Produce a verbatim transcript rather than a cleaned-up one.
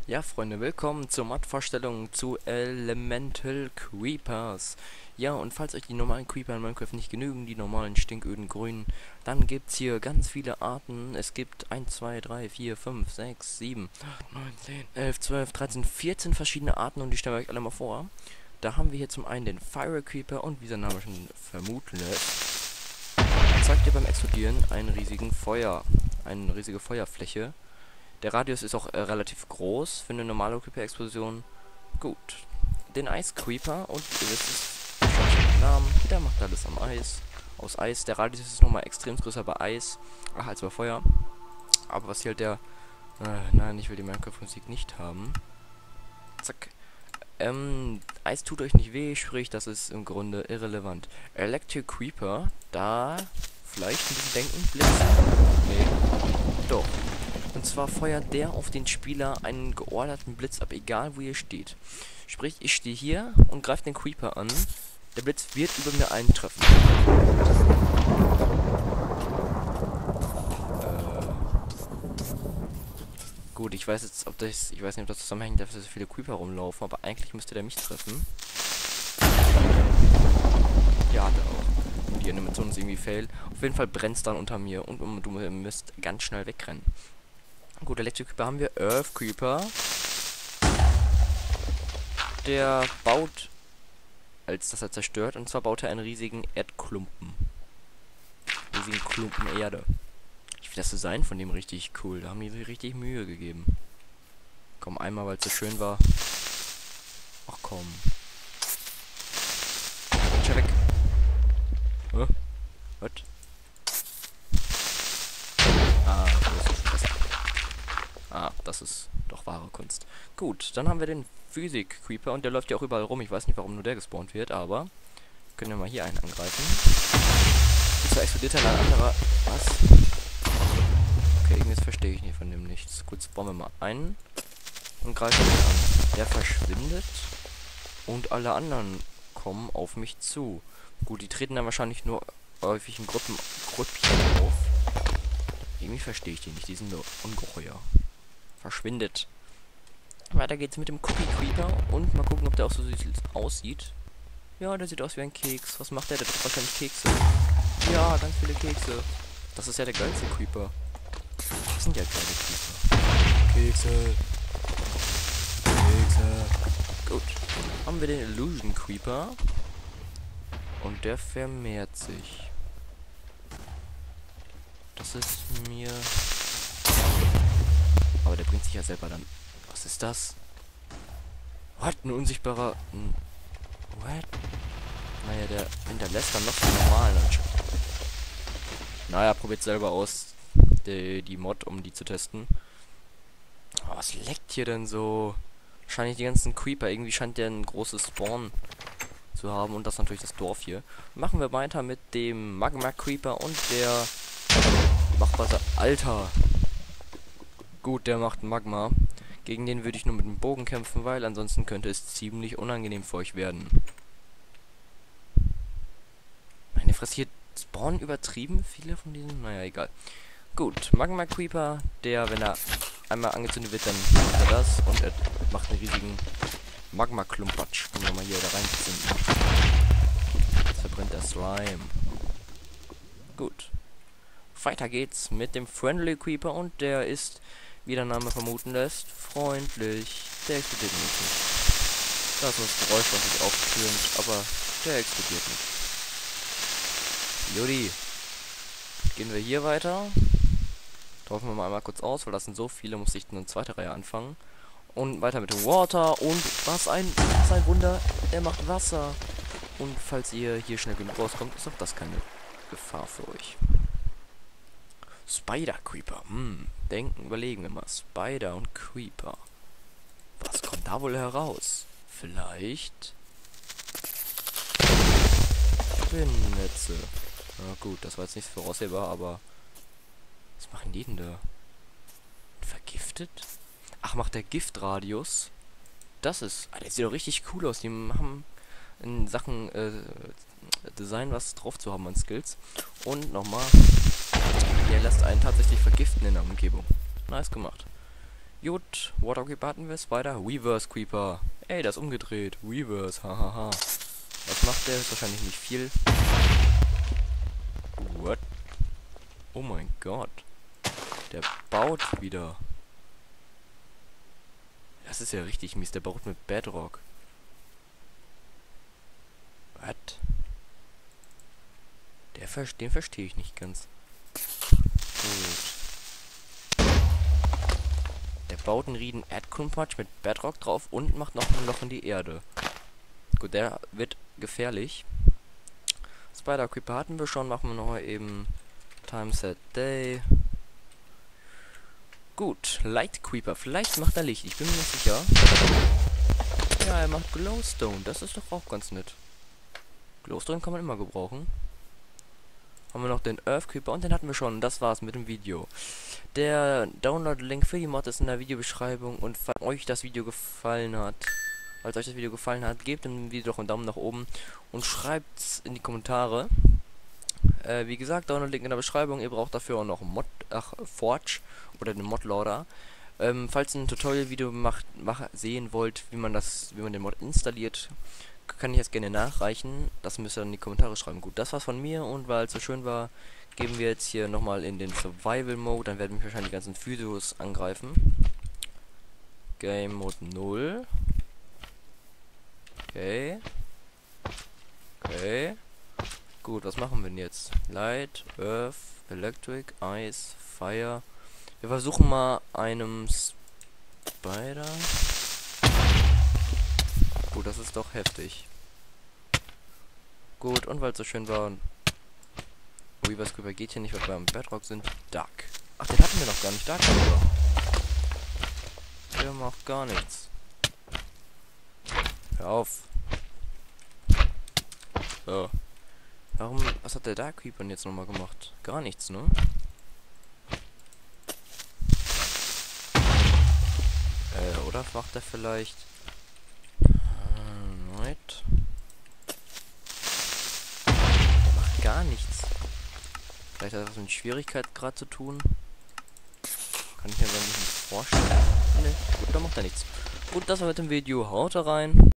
Ja, Freunde, willkommen zur Mod-Vorstellung zu Elemental Creepers. Ja, und falls euch die normalen Creeper in Minecraft nicht genügen, die normalen stinköden grünen, dann gibt's hier ganz viele Arten. Es gibt eins, zwei, drei, vier, fünf, sechs, sieben, acht, neun, zehn, elf, zwölf, dreizehn, vierzehn verschiedene Arten und die stellen wir euch alle mal vor. Da haben wir hier zum einen den Fire Creeper und wie sein Name schon vermuten lässt, zeigt ihr beim Explodieren einen riesigen Feuer, eine riesige Feuerfläche. Der Radius ist auch äh, relativ groß für eine normale Creeper-Explosion. Gut. Den Ice Creeper, und ihr wisst es, schon den Namen, der macht alles am Eis. Aus Eis. Der Radius ist nochmal extrem größer bei Eis, ach, als bei Feuer. Aber was hier halt der... Äh, nein, ich will die Minecraft-Musik nicht haben. Zack. Ähm, Eis tut euch nicht weh, sprich, das ist im Grunde irrelevant. Electric Creeper, da vielleicht ein bisschen denken, Blitzen? Nee. Doch. Und zwar feuert der auf den Spieler einen georderten Blitz ab, egal wo ihr steht. Sprich, ich stehe hier und greife den Creeper an. Der Blitz wird über mir eintreffen. Äh, gut, ich weiß jetzt, ob das, ich weiß nicht, ob das zusammenhängt, dass so viele Creeper rumlaufen, aber eigentlich müsste der mich treffen. Ja, hat er auch. Und die Animation ist irgendwie fail. Auf jeden Fall brennt es dann unter mir und du müsst ganz schnell wegrennen. Gut, Electric Creeper haben wir. Earth Creeper. Der baut, als dass er zerstört, und zwar baut er einen riesigen Erdklumpen. Riesigen Klumpen Erde. Ich finde das Design von dem richtig cool. Da haben die sich richtig Mühe gegeben. Komm, einmal, weil es so schön war. Ach komm. Schau weg. Hä? Was? Ah, das ist schon besser. Ah, das ist doch wahre Kunst. Gut, dann haben wir den Physik Creeper und der läuft ja auch überall rum. Ich weiß nicht, warum nur der gespawnt wird, aber können wir mal hier einen angreifen. Und zwar explodiert dann ein anderer. Was? Okay, irgendwas verstehe ich nicht von dem nichts. Gut, spawnen wir mal einen und greifen ihn an. Der verschwindet und alle anderen kommen auf mich zu. Gut, die treten dann wahrscheinlich nur häufig in Gruppen, Grüppchen auf. Irgendwie verstehe ich die nicht, die sind nur ungeheuer. Verschwindet. Weiter geht's mit dem Cookie Creeper und mal gucken, ob der auch so aussieht. Ja, der sieht aus wie ein Keks. Was macht der? Der tut wahrscheinlich Kekse. Ja, ganz viele Kekse. Das ist ja der geilste Creeper. Das sind ja geile Creeper. Kekse. Kekse. Gut. Haben wir den Illusion Creeper. Und der vermehrt sich. Das ist mir... Aber der bringt sich ja selber dann... Was ist das? What? Ein unsichtbarer... Ein What? Naja, der hinterlässt dann noch den normalen anscheinend. Naja, probiert selber aus, die, die Mod, um die zu testen. Oh, was leckt hier denn so? Wahrscheinlich die ganzen Creeper. Irgendwie scheint der ein großes Spawn zu haben. Und das natürlich das Dorf hier. Machen wir weiter mit dem Magma Creeper und der... Macht was... Alter! Gut, der macht Magma. Gegen den würde ich nur mit dem Bogen kämpfen, weil ansonsten könnte es ziemlich unangenehm für euch werden. Meine Fresse, hier spawnen übertrieben viele von diesen... Naja, egal. Gut, Magma Creeper, der, wenn er einmal angezündet wird, dann macht er das und er macht einen riesigen Magma-Klumpatsch. Können wir mal hier da reinzünden. Jetzt verbrennt der Slime. Gut. Weiter geht's mit dem Friendly Creeper und der ist, wie der Name vermuten lässt, freundlich. Der explodiert nicht. Das ist das Geräusch, was sich auftürmt, aber der explodiert nicht. Judy. Gehen wir hier weiter. Taufen wir mal einmal kurz aus, weil das sind so viele, muss ich eine zweite Reihe anfangen. Und weiter mit dem Water und was ein, was ein Wunder, er macht Wasser. Und falls ihr hier schnell genug rauskommt, ist auch das keine Gefahr für euch. Spider Creeper. Hm, denken, überlegen wir mal. Spider und Creeper. Was kommt da wohl heraus? Vielleicht Spinnennetze. Na gut, das war jetzt nicht voraussehbar, aber was machen die denn da? Vergiftet? Ach, macht der Giftradius? Das ist... Ah, der sieht doch richtig cool aus. Die haben in Sachen äh, Design was drauf zu haben an Skills. Und nochmal... Der lässt einen tatsächlich vergiften in der Umgebung. Nice gemacht. Gut, Water Creeper hatten wir, Spider, Reverse Creeper. Ey, das ist umgedreht. Reverse, hahaha. Was macht der? Ist wahrscheinlich nicht viel. What? Oh mein Gott. Der baut wieder. Das ist ja richtig mies. Der baut mit Bedrock. Was? Der ver den verstehe ich nicht ganz. Gut. Der baut einen riesen Erdkrumpatsch mit Bedrock drauf und macht noch ein Loch in die Erde. Gut, der wird gefährlich. Spider Creeper hatten wir schon. Machen wir noch mal eben Time Set Day. Gut, Light Creeper. Vielleicht macht er Licht. Ich bin mir nicht sicher. Ja, er macht Glowstone. Das ist doch auch ganz nett. Glowstone kann man immer gebrauchen. Haben wir noch den Earth Creeper und den hatten wir schon. Das war's mit dem Video. Der Download-Link für die Mod ist in der Videobeschreibung. Und falls euch das Video gefallen hat, falls euch das Video gefallen hat, gebt dem Video doch einen Daumen nach oben und schreibt's in die Kommentare. Äh, wie gesagt, Download-Link in der Beschreibung. Ihr braucht dafür auch noch Mod, ach, Forge oder den Modloader. Ähm, falls ihr ein Tutorial-Video macht, mach, sehen wollt, wie man das, wie man den Mod installiert, kann ich das gerne nachreichen. Das müsst ihr dann in die Kommentare schreiben. Gut, das war's von mir und weil es so schön war, gehen wir jetzt hier nochmal in den Survival-Mode. Dann werden mich wahrscheinlich die ganzen Physios angreifen. Game Mode null. Okay. Okay. Gut, was machen wir denn jetzt? Light, Earth, Electric, Ice, Fire. Wir versuchen mal einem Spider. Gut, das ist doch heftig. Gut, und weil es so schön war. Reverse Creeper geht hier nicht, weil wir am Bedrock sind. Dark. Ach, den hatten wir noch gar nicht. Dark. Der macht gar nichts. Hör auf. So. Warum, was hat der Dark Creeper jetzt nochmal gemacht? Gar nichts, ne? Äh, oder macht er vielleicht... Äh, Night? Der macht gar nichts. Vielleicht hat er was mit Schwierigkeit gerade zu tun. Kann ich mir aber nicht vorstellen. Ne, gut, dann macht er nichts. Gut, das war mit dem Video. Haut rein.